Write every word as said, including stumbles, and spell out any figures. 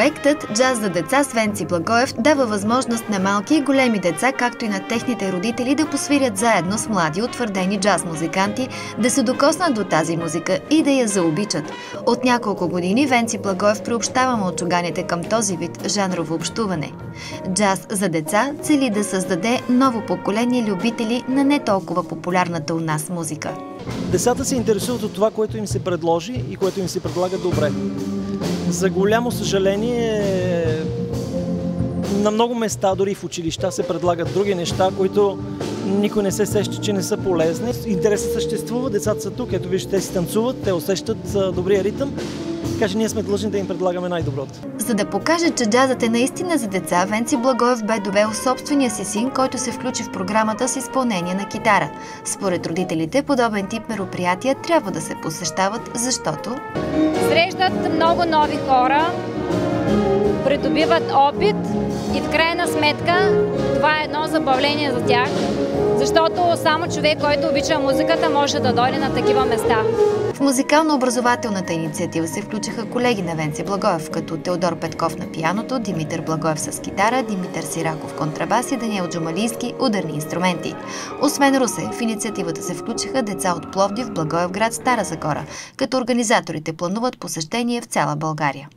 Проектът «Джаз за деца» с Венци Благоев дава възможност на малки и големи деца, както и на техните родители да посвирят заедно с млади утвърдени джаз музиканти, да се докоснат до тази музика и да я заобичат. От няколко години Венци Благоев приобщава мълчуганите към този вид жанрово общуване. «Джаз за деца» цели да създаде ново поколение любители на не толкова популярната у нас музика. Децата се интересуват от това, което им се предложи и което им се предлага добре. За голямо съжаление, на много места, дори в училища, се предлагат други неща, които никой не се сеща, че не са полезни. Интересът съществува, децата са тук, ето вижте, те си танцуват, те усещат добрия ритъм, така че ние сме длъжни да им предлагаме най-доброто. За да покаже, че джазът е наистина за деца, Венци Благоев бе довел собствения си син, който се включи в програмата с изпълнение на китара. Според родителите, подобен тип мероприятия трябва да се посещават, защото срещат много нови хора, придобиват опит и в крайна сметка това е едно забавление за тях, защото само човек, който обича музиката, може да дойде на такива места. В музикално-образователната инициатива се включиха колеги на Венци Благоев, като Теодор Петков на пианото, Димитър Благоев с китара, Димитър Сираков контрабас и Даниел Джумалийски ударни инструменти. Освен Русе, в инициативата се включиха деца от Пловдив, Благоевград, Стара Загора, като организаторите плануват посещение в цяла България.